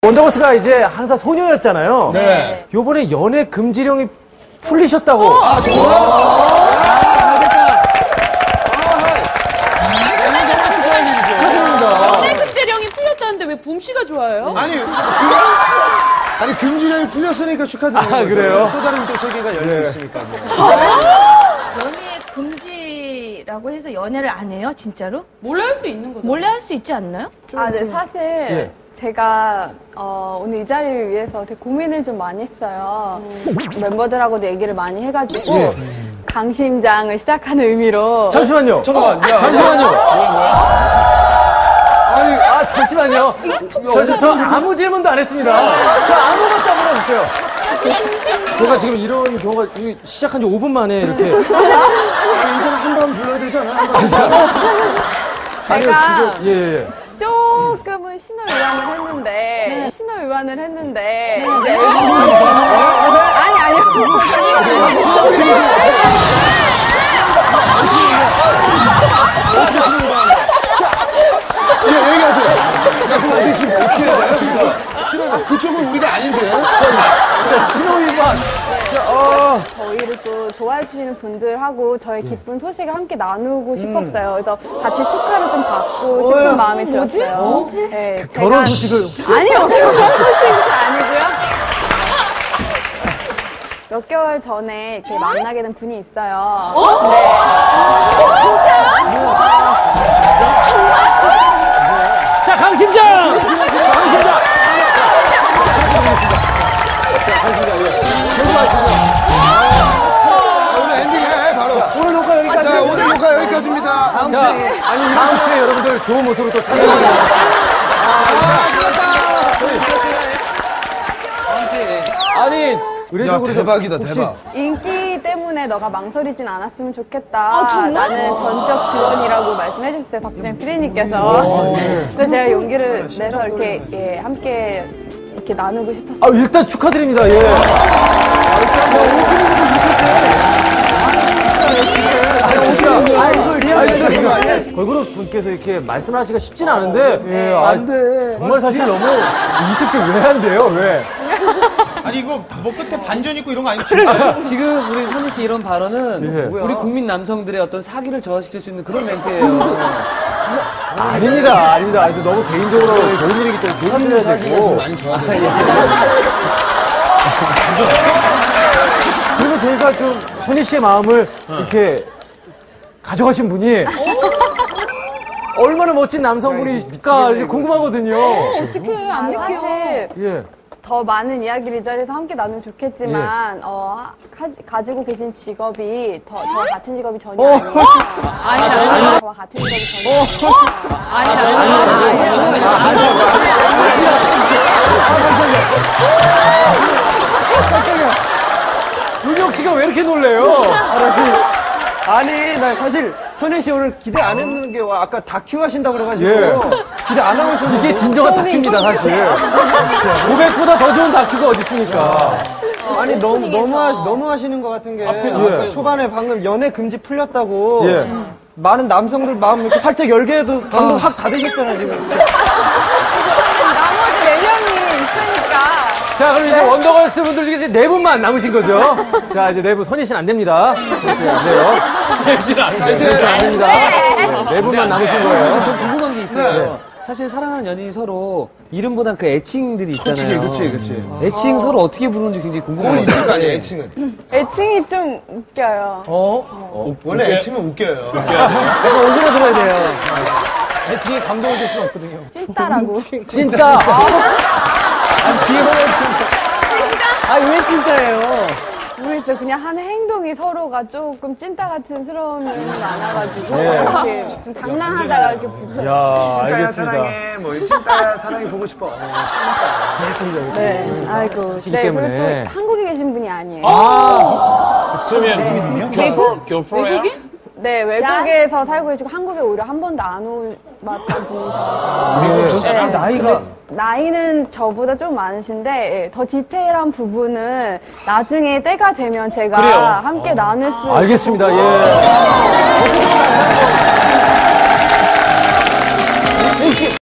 원더걸스가 이제 항상 소녀였잖아요. 네. 요번에 연애 금지령이 풀리셨다고. 아, 정말? 연애 금지령이 풀렸다는데 왜 붐씨가 좋아요? 아니, 금지령이 풀렸으니까 축하드립니다. 아, 그래요? 또 다른 또 세계가 열려 있으니까요. 연애 금지라고 해서 연애를 안 해요? 진짜로? 몰래 할 수 있는 거죠. 몰래 할 수 있지 않나요? 아, 네, 사실 제가 오늘 이 자리를 위해서 되게 고민을 좀 많이 했어요. 멤버들하고도 얘기를 많이 해가지고 강심장을 시작하는 의미로 잠시만요. 잠깐만, 야. 잠시만요. 아니, 아, 잠시만요. 저 아무 질문도 안 했습니다. 저 아무것도 안 물어봤어요. 제가 지금 이런 경우가 시작한 지 5분 만에 이렇게. 이건 한 번 불러야 되잖아. 제가 예. 조금은 신호위반을 했는데 이제 아니 얘기하세요. 야, 그럼 어디 지금 어떻게 해야 돼요? 그쪽은 우리가 아닌데. 자, 신호위반. 저희를 또 좋아해 주시는 분들하고 저의 기쁜 소식을 함께 나누고 싶었어요. 그래서 같이 축하를 좀 받고 싶은 마음이 들었어요. 네, 결혼 소식을. 아니요, 결혼 소식은 아니고요. 몇 개월 전에 이렇게 만나게 된 분이 있어요. 네. 자, 강심장! 강심장! 오늘 엔딩해, 바로. 오늘 녹화 여기까지. 자, 오늘 녹화 여기까지입니다. 자, 다음 주에 여러분들 좋은 모습으로 또 찾아뵙겠습니다. 아니, 의례적으로 야, 대박이다, 혹시 대박. 인기 때문에 너가 망설이진 않았으면 좋겠다. 나는 전적 지원이라고 말씀해 주셨어요, 박진영 PD님께서. 그래서 제가 용기를 내서 이렇게 함께 이렇게 나누고 싶었어요. 아, 일단 축하드립니다. 예. 걸그룹 분께서 이렇게 말씀하시기가 쉽진 않은데, 안 돼. 정말 사실 너무 이특식 왜 안 돼요? 왜? 아니 이거 뭐 끝에 반전 있고 이런 거 아니지? 지금 우리 선희 씨 이런 발언은 우리 국민 남성들의 어떤 사기를 저하시킬 수 있는 그런 멘트예요. 아닙니다. 아주 너무 개인적으로 좋은 일이기 때문에 조심해야 되고. 많이 좋아서. 그리고 저희가 좀 선희 씨의 마음을 이렇게 가져가신 분이 얼마나 멋진 남성분일까 이제 궁금하거든요. 어떡해, 안 믿겨. 사실 예. 더 많은 이야기를 이 자리에서 함께 나누면 좋겠지만 가지고 계신 직업이 저와 같은 직업이 전혀 아니에요. 저와 같은 직업이 전혀 윤혁 씨가 왜 이렇게 놀래요? 아니, 나 사실 선희 씨 오늘 기대 안 했는 게 아까 다큐 하신다고 그래가지고 예. 기대 안 하고 있었는데 이게 진정한 다큐입니다, 사실. 고백보다 더 좋은 다큐가 어디 있습니까? 아니 너무 하시는 것 같은 게 아까 초반에 방금 연애 금지 풀렸다고 예. 많은 남성들 마음 이렇게 활짝 열게 해도 방금 확 닫으셨잖아요 지금. 나머지 4명이 있으니까 자, 그럼 이제 원더걸스 분들 중에 이제 4분만 남으신 거죠? 자, 이제 4분. 선희 씨는 안 됩니다. 선희 씨는 안 돼요. 선희 씨는 안 됩니다. 네, 4분만 남으신 거예요. 전 궁금한 게 있어요. 사실 사랑하는 연인이 서로 이름보단 그 애칭들이 있잖아요. 그치. 애칭 서로 어떻게 부르는지 굉장히 그건 궁금해요. 있을 거 아니에요, 애칭은. 애칭이 좀 웃겨요. 원래 애칭은 웃겨요. 내가 어디로 들어야 돼요? 뒤에 감동을 줄 수는 없거든요. 찐따라고. 진짜. 뒤에 보면 왜 찐따예요? 모르겠어요. 그냥 하는 행동이 서로가 조금 찐따 같은 스러운 면이 많아가지고 이렇게 좀 장난하다가 이렇게 붙여. 야, 알겠습니다. 사랑해, 뭐, 찐따야 사랑해 보고 싶어. 네, 아이고. 시기 때문에. 그리고 또 한국에 계신 분이 아니에요. 외국인? 네, 외국에서 살고 계시고 한국에 오히려 한 번도 안 왔던 분이셔서. 네. 나이가 나이는 저보다 좀 많으신데 예, 더 디테일한 부분은 나중에 때가 되면 제가 함께 나눌 수 알겠습니다. 예.